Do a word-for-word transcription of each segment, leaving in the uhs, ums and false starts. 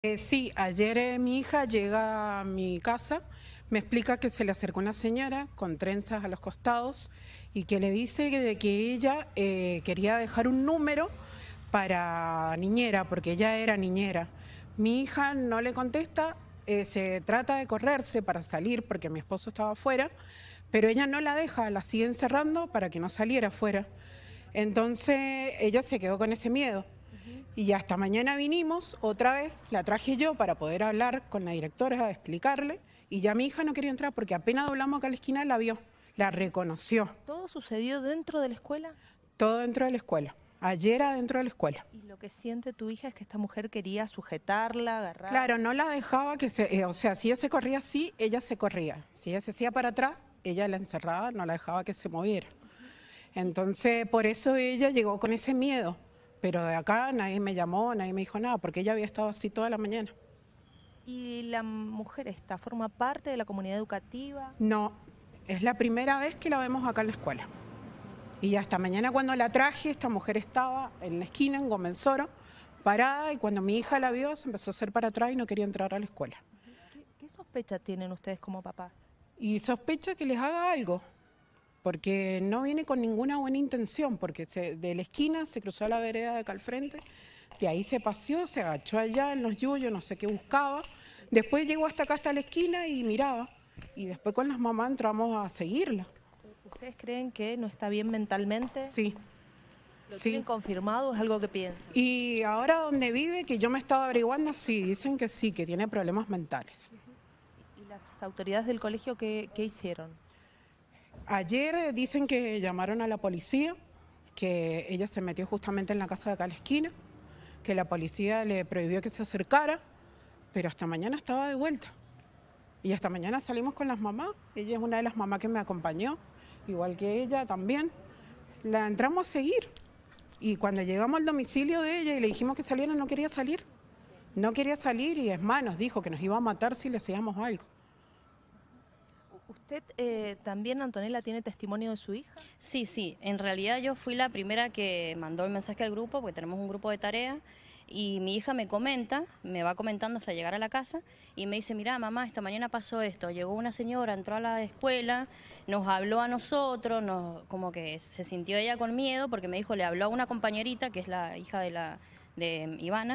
Eh, sí, ayer eh, mi hija llega a mi casa, me explica que se le acercó una señora con trenzas a los costados y que le dice que, de que ella eh, quería dejar un número para niñera, porque ella era niñera. Mi hija no le contesta, eh, se trata de correrse para salir porque mi esposo estaba afuera, pero ella no la deja, la sigue encerrando para que no saliera afuera. Entonces ella se quedó con ese miedo. Y hasta mañana vinimos, otra vez, la traje yo para poder hablar con la directora, explicarle, y ya mi hija no quería entrar porque apenas doblamos acá a la esquina la vio, la reconoció. ¿Todo sucedió dentro de la escuela? Todo dentro de la escuela, ayer adentro de la escuela. Y lo que siente tu hija es que esta mujer quería sujetarla, agarrarla. Claro, no la dejaba que se, eh, o sea, si ella se corría así, ella se corría. Si ella se hacía para atrás, ella la encerraba, no la dejaba que se moviera. Entonces, por eso ella llegó con ese miedo. Pero de acá nadie me llamó, nadie me dijo nada, porque ella había estado así toda la mañana. ¿Y la mujer esta forma parte de la comunidad educativa? No, es la primera vez que la vemos acá en la escuela. Y hasta mañana cuando la traje, esta mujer estaba en la esquina, en Gomensoro, parada, y cuando mi hija la vio, se empezó a hacer para atrás y no quería entrar a la escuela. ¿Qué, qué sospecha tienen ustedes como papá? Y sospecha que les haga algo, porque no viene con ninguna buena intención, porque se, de la esquina se cruzó a la vereda de acá al frente, de ahí se paseó, se agachó allá en los yuyos, no sé qué buscaba, después llegó hasta acá, hasta la esquina y miraba, y después con las mamás entramos a seguirla. ¿Ustedes creen que no está bien mentalmente? Sí. ¿Lo Sí. tienen confirmado o es algo que piensan? Y ahora donde vive, que yo me estaba averiguando, sí, dicen que sí, que tiene problemas mentales. ¿Y las autoridades del colegio qué, qué hicieron? Ayer eh, dicen que llamaron a la policía, que ella se metió justamente en la casa de acá a la esquina, que la policía le prohibió que se acercara, pero hasta mañana estaba de vuelta. Y hasta mañana salimos con las mamás, ella es una de las mamás que me acompañó, igual que ella también. La entramos a seguir y cuando llegamos al domicilio de ella y le dijimos que saliera, no quería salir. No quería salir y es más, nos dijo que nos iba a matar si le hacíamos algo. ¿Usted eh, también, Antonella, tiene testimonio de su hija? Sí, sí, en realidad yo fui la primera que mandó el mensaje al grupo, porque tenemos un grupo de tarea, y mi hija me comenta, me va comentando hasta llegar a la casa, y me dice, mira mamá, esta mañana pasó esto, llegó una señora, entró a la escuela, nos habló a nosotros, nos, como que se sintió ella con miedo, porque me dijo, le habló a una compañerita, que es la hija de, la, de Ivana,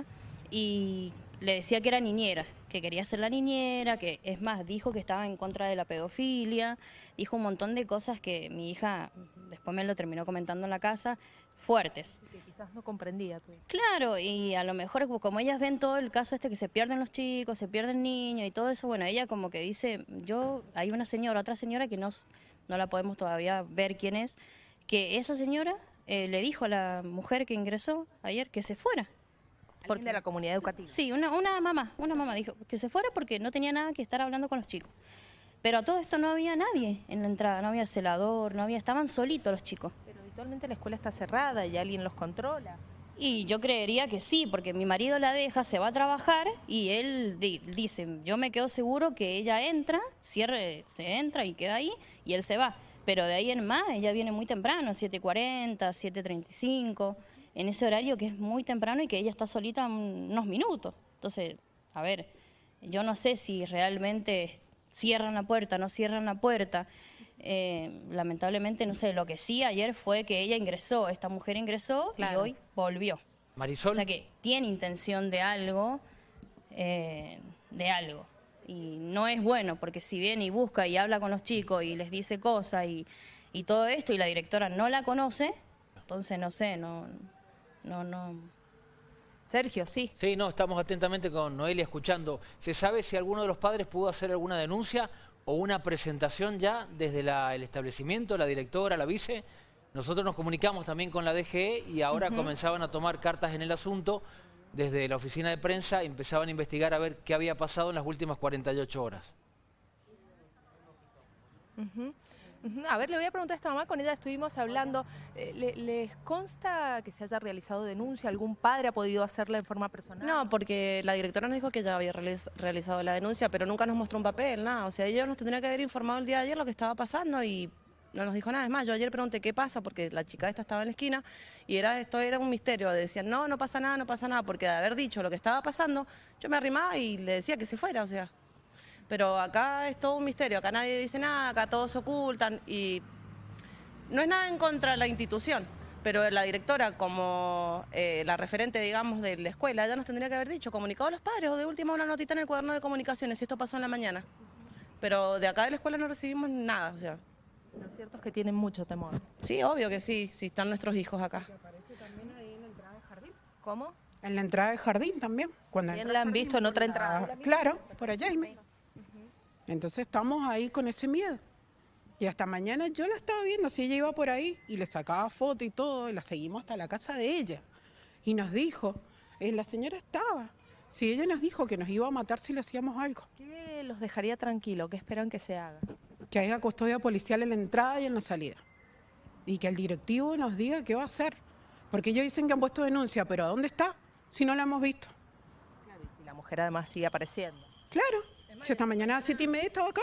y le decía que era niñera, que quería ser la niñera, que es más, dijo que estaba en contra de la pedofilia, dijo un montón de cosas que mi hija después me lo terminó comentando en la casa, fuertes. Que quizás no comprendía tú. Claro, y a lo mejor como ellas ven todo el caso este que se pierden los chicos, se pierden niños y todo eso, bueno, ella como que dice, yo, hay una señora, otra señora que no, no la podemos todavía ver quién es, que esa señora eh, le dijo a la mujer que ingresó ayer que se fuera. Porque, de la comunidad educativa. Sí, una, una mamá, una mamá dijo que se fuera porque no tenía nada que estar hablando con los chicos. Pero a todo esto no había nadie en la entrada, no había celador, no había, estaban solitos los chicos. Pero habitualmente la escuela está cerrada y alguien los controla. Y yo creería que sí, porque mi marido la deja, se va a trabajar y él di, dice, yo me quedo seguro que ella entra, cierre, se entra y queda ahí y él se va. Pero de ahí en más, ella viene muy temprano, siete cuarenta, siete treinta y cinco, en ese horario que es muy temprano y que ella está solita unos minutos. Entonces, a ver, yo no sé si realmente cierran la puerta, no cierran la puerta. Eh, lamentablemente, no sé, lo que sí ayer fue que ella ingresó, esta mujer ingresó Claro. y hoy volvió. Marisol. O sea que tiene intención de algo, eh, de algo. Y no es bueno, porque si viene y busca y habla con los chicos y les dice cosas y, y todo esto y la directora no la conoce, entonces no sé, no... no, no. Sergio, sí. Sí, no, estamos atentamente con Noelia escuchando. ¿Se sabe si alguno de los padres pudo hacer alguna denuncia o una presentación ya desde la, el establecimiento, la directora, la vice? Nosotros nos comunicamos también con la D G E y ahora uh-huh. comenzaban a tomar cartas en el asunto. Desde la oficina de prensa empezaban a investigar a ver qué había pasado en las últimas cuarenta y ocho horas. Uh-huh. Uh-huh. A ver, le voy a preguntar a esta mamá, con ella estuvimos hablando. Eh, ¿le, ¿Les consta que se haya realizado denuncia? ¿Algún padre ha podido hacerla en forma personal? No, porque la directora nos dijo que ya había realiz realizado la denuncia, pero nunca nos mostró un papel, nada. O sea, ellos nos tendrían que haber informado el día de ayer lo que estaba pasando y... no nos dijo nada. Es más, yo ayer pregunté qué pasa, porque la chica esta estaba en la esquina, y era esto era un misterio. Decían, no, no pasa nada, no pasa nada, porque de haber dicho lo que estaba pasando, yo me arrimaba y le decía que se fuera, o sea. Pero acá es todo un misterio, acá nadie dice nada, acá todos se ocultan, y no es nada en contra de la institución, pero la directora, como eh, la referente, digamos, de la escuela, ella nos tendría que haber dicho, comunicado a los padres, o de última una notita en el cuaderno de comunicaciones, si esto pasó en la mañana. Pero de acá de la escuela no recibimos nada, o sea. Lo cierto es que tienen mucho temor. Sí, obvio que sí, si están nuestros hijos acá. ¿Aparece también ahí en la entrada del jardín? ¿Cómo? En la entrada del jardín también. Cuando Bien entra la al han jardín, visto en otra ah, entrada. Claro, por allá. Y entonces estamos ahí con ese miedo. Y hasta mañana yo la estaba viendo, si ella iba por ahí y le sacaba foto y todo, y la seguimos hasta la casa de ella. Y nos dijo, eh, la señora estaba, si ella nos dijo que nos iba a matar si le hacíamos algo. ¿Qué los dejaría tranquilo? ¿Qué esperan que se haga? Que haya custodia policial en la entrada y en la salida. Y que el directivo nos diga qué va a hacer. Porque ellos dicen que han puesto denuncia, pero ¿a dónde está? Si no la hemos visto. Claro, y si la mujer además sigue apareciendo. Claro, si esta mañana a las siete y media estaba acá.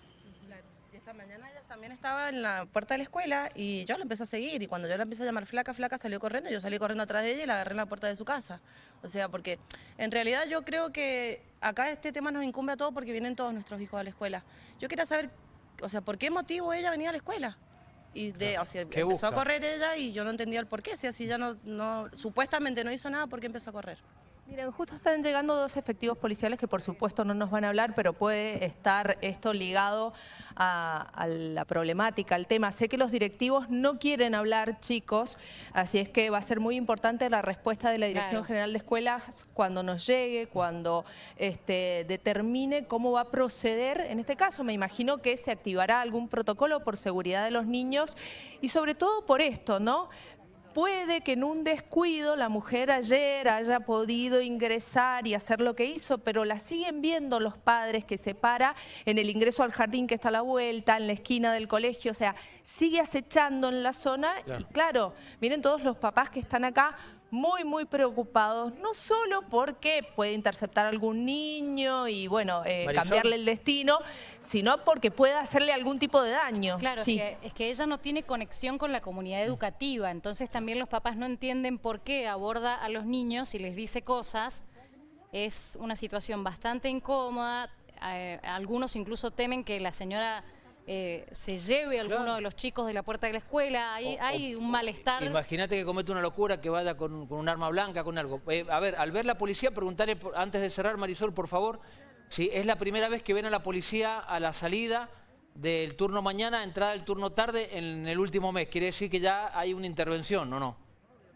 Y esta mañana ella también estaba en la puerta de la escuela y yo la empecé a seguir, y cuando yo la empecé a llamar flaca, flaca salió corriendo, y yo salí corriendo atrás de ella y la agarré en la puerta de su casa. O sea, porque en realidad yo creo que acá este tema nos incumbe a todos porque vienen todos nuestros hijos a la escuela. Yo quería saber, o sea, ¿por qué motivo ella venía a la escuela? Y de, o sea, empezó busca? a correr ella y yo no entendía el por qué, si así ya no, no, supuestamente no hizo nada, ¿por qué empezó a correr? Miren, justo están llegando dos efectivos policiales que por supuesto no nos van a hablar, pero puede estar esto ligado a, a la problemática, al tema. Sé que los directivos no quieren hablar, chicos, así es que va a ser muy importante la respuesta de la Dirección Claro. General de Escuelas cuando nos llegue, cuando este, determine cómo va a proceder. En este caso me imagino que se activará algún protocolo por seguridad de los niños y sobre todo por esto, ¿no? Puede que en un descuido la mujer ayer haya podido ingresar y hacer lo que hizo, pero la siguen viendo los padres que se para en el ingreso al jardín que está a la vuelta, en la esquina del colegio, o sea, sigue acechando en la zona. Claro. Y claro, miren todos los papás que están acá muy, muy preocupados, no solo porque puede interceptar a algún niño y, bueno, eh, Marisol. cambiarle el destino, sino porque puede hacerle algún tipo de daño. Claro, Sí. es, que, es que ella no tiene conexión con la comunidad educativa, entonces también los papás no entienden por qué aborda a los niños y les dice cosas. Es una situación bastante incómoda, eh, algunos incluso temen que la señora eh, se lleve a alguno Claro. de los chicos de la puerta de la escuela, hay, O- hay o- un malestar. Imagínate que comete una locura, que vaya con, con un arma blanca, con algo. Eh, a ver, al ver la policía, preguntarle, por- antes de cerrar, Marisol, por favor, si es la primera vez que ven a la policía a la salida del turno mañana, entrada del turno tarde en el último mes. Quiere decir que ya hay una intervención, ¿o no?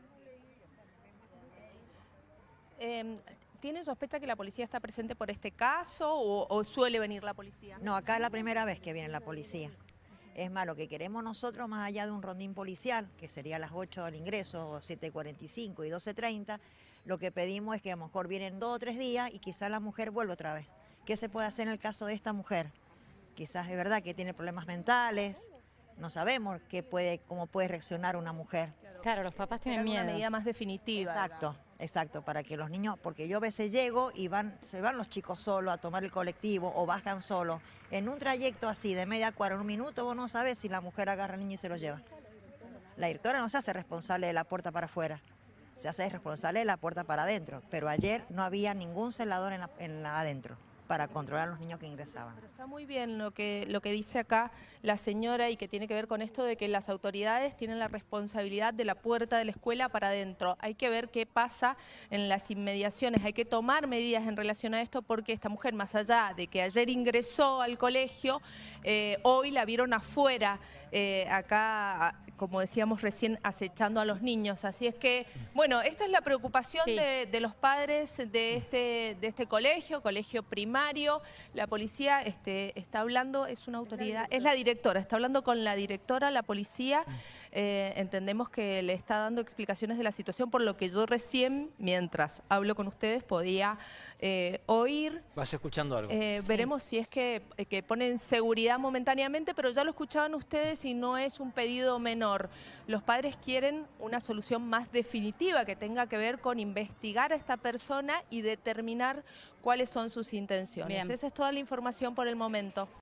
Eh, ¿Tienen sospecha que la policía está presente por este caso o, o suele venir la policía? No, acá es la primera vez que viene la policía. Es más, lo que queremos nosotros, más allá de un rondín policial, que sería a las ocho del ingreso, siete cuarenta y cinco y doce treinta, lo que pedimos es que a lo mejor vienen dos o tres días y quizás la mujer vuelva otra vez. ¿Qué se puede hacer en el caso de esta mujer? Quizás es verdad que tiene problemas mentales, no sabemos qué puede, cómo puede reaccionar una mujer. Claro, los papás tienen Era miedo. una medida más definitiva. Exacto, exacto, para que los niños, porque yo a veces llego y van, se van los chicos solos a tomar el colectivo o bajan solos. En un trayecto así de media cuadra, un minuto, vos no sabés si la mujer agarra al niño y se lo lleva. La directora no se hace responsable de la puerta para afuera, se hace responsable de la puerta para adentro, pero ayer no había ningún celador en la, en la adentro para controlar a los niños que ingresaban. Pero está muy bien lo que, lo que dice acá la señora y que tiene que ver con esto de que las autoridades tienen la responsabilidad de la puerta de la escuela para adentro. Hay que ver qué pasa en las inmediaciones, hay que tomar medidas en relación a esto porque esta mujer, más allá de que ayer ingresó al colegio, eh, hoy la vieron afuera, eh, acá, como decíamos recién, acechando a los niños. Así es que, bueno, esta es la preocupación Sí. de, de los padres de este, de este colegio, colegio primario. La policía este, está hablando, es una autoridad, es la directora, está hablando con la directora, la policía. Eh, entendemos que le está dando explicaciones de la situación, por lo que yo recién, mientras hablo con ustedes, podía eh, oír. Vas escuchando algo. Eh, Sí. Veremos si es que, que ponen seguridad momentáneamente, pero ya lo escuchaban ustedes y no es un pedido menor. Los padres quieren una solución más definitiva que tenga que ver con investigar a esta persona y determinar cuáles son sus intenciones. Bien. Esa es toda la información por el momento.